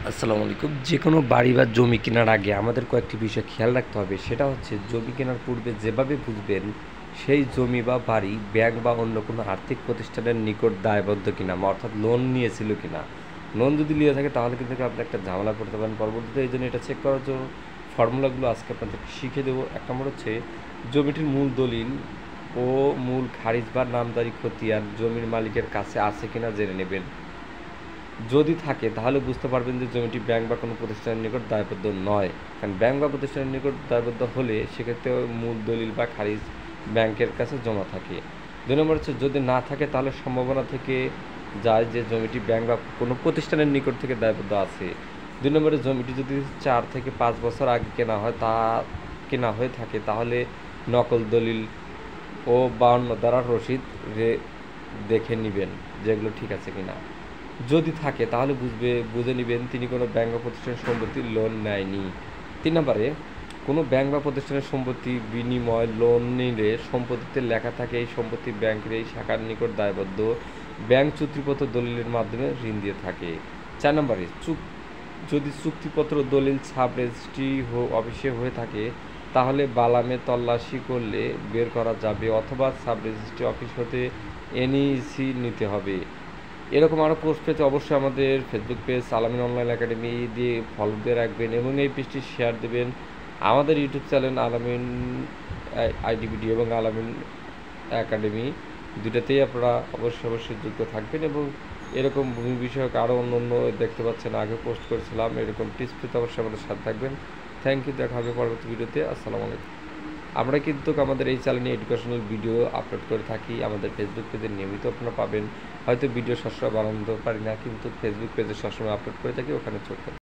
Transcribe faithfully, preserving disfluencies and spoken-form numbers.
আসসালামু আলাইকুম। যে কোনো বাড়ি বা জমি কেনার আগে আমাদের কয়েকটি বিষয় খেয়াল রাখতে হবে। সেটা হচ্ছে জমি কেনার পূর্বে যেভাবে বুঝবেন সেই জমি বা বাড়ি ব্যাংক বা অন্য কোনো আর্থিক প্রতিষ্ঠানের নিকট দায়বদ্ধ কিনা, অর্থাৎ লোন নিয়েছিল কিনা। লোন যদি নিয়ে থাকে তাহলে কিন্তু আপনি একটা ঝামেলা করতে পারেন পরবর্তীতে। এই জন্য এটা চেক করার জন্য ফর্মুলাগুলো আজকে আপনাদেরকে শিখিয়ে দেবো। এক নম্বর হচ্ছে জমিটির মূল দলিল ও মূল খারিজ বা নামজারি খতিয়ান জমির মালিকের কাছে আছে কিনা জেনে নেবেন। যদি থাকে তাহলে বুঝতে পারবেন যে জমিটি ব্যাংক বা কোনো প্রতিষ্ঠানের নিকট দায়বদ্ধ নয়। কারণ ব্যাংক বা প্রতিষ্ঠানের নিকট দায়বদ্ধ হলে সেক্ষেত্রে মূল দলিল বা খারিজ ব্যাংকের কাছে জমা থাকে। দুই নম্বর হচ্ছে যদি না থাকে তাহলে সম্ভাবনা থেকে যায় যে জমিটি ব্যাংক বা কোনো প্রতিষ্ঠানের নিকট থেকে দায়বদ্ধ আছে। দুই নম্বরে জমিটি যদি চার থেকে পাঁচ বছর আগে কেনা হয় তা কেনা হয়ে থাকে তাহলে নকল দলিল ও বাউন্ন দ্বারা রসিদ দেখে নেবেন যেগুলো ঠিক আছে কিনা। যদি থাকে তাহলে বুঝবে বুঝে নেবেন তিনি কোনো ব্যাংক বা প্রতিষ্ঠানের সম্পত্তির লোন নেয়নি। তিন নম্বরে কোনো ব্যাংক বা প্রতিষ্ঠানের সম্পত্তি বিনিময় লোন নিলে সম্পত্তিতে লেখা থাকে এই সম্পত্তি ব্যাংকের এই শাখার নিকট দায়বদ্ধ। ব্যাংক চুক্তিপত্র দলিলের মাধ্যমে ঋণ দিয়ে থাকে। চার নম্বরে চুক যদি চুক্তিপত্র দলিল সাব রেজিস্ট্রি অফিসে হয়ে থাকে তাহলে বালামে তল্লাশি করলে বের করা যাবে, অথবা সাব রেজিস্ট্রি অফিস হতে এনইসি নিতে হবে। এরকম আরও পোস্ট পেতে অবশ্যই আমাদের Facebook page Al Amin online academy দিয়ে ফলো দিয়ে রাখবেন এবং এই পেজটি শেয়ার দেবেন। আমাদের ইউটিউব চ্যানেল আলামিন আইডিবিডি এবং আলামিন একাডেমি দুটাতেই আপনারা অবশ্যই অবশ্যই যুক্ত থাকবেন এবং এরকম ভূমি বিষয়ক আরও অন্য অন্য দেখতে পাচ্ছেন আগে পোস্ট করেছিলাম, এরকম টিপস পেতে অবশ্যই আমাদের সাথে থাকবেন। থ্যাংক ইউ, দেখা হবে পরবর্তী ভিডিওতে। আসসালামু আলাইকুম। আমরা কিন্তু আমাদের এই চ্যানেলে এডুকেশনাল ভিডিও আপলোড করে থাকি। আমাদের ফেসবুক পেজে নিয়মিত আপনারা পাবেন। হয়তো ভিডিও সবসময় বানাতে পারি না, কিন্তু ফেসবুক পেজে সবসময় আপলোড করে থাকি, ওখানে চোখ